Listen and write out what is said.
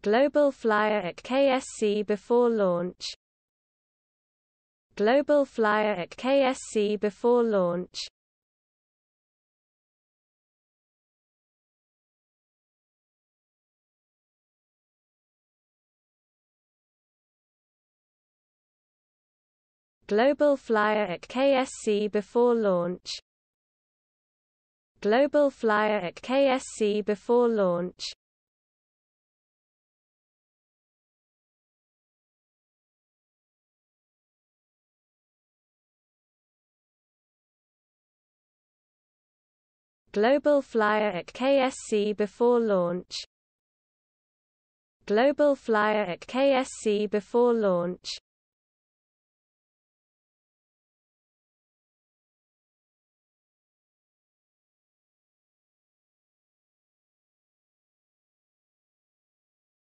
GlobalFlyer at KSC before launch. GlobalFlyer at KSC before launch. GlobalFlyer at KSC before launch. GlobalFlyer at KSC before launch. GlobalFlyer at KSC before launch. GlobalFlyer at KSC before launch.